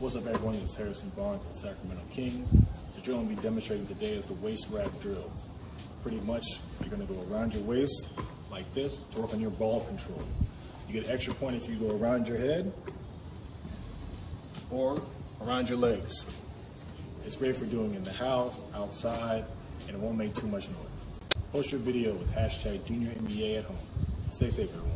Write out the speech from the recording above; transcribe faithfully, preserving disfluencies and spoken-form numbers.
What's up, everyone? It's Harrison Barnes of Sacramento Kings. The drill I'm going to be demonstrating today is the waist wrap drill. Pretty much, you're going to go around your waist like this to work on your ball control. You get an extra point if you go around your head or around your legs. It's great for doing in the house, outside, and it won't make too much noise. Post your video with hashtag Junior N B A at home. Stay safe, everyone.